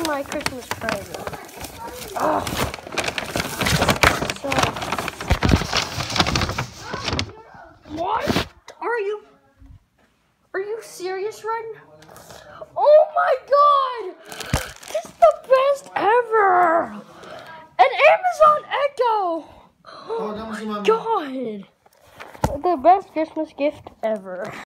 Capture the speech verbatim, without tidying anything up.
open my Christmas present. Oh. So, what? Are you, are you serious right now? Oh my God! This is the best ever! An Amazon Echo! Oh my God! The best Christmas gift ever.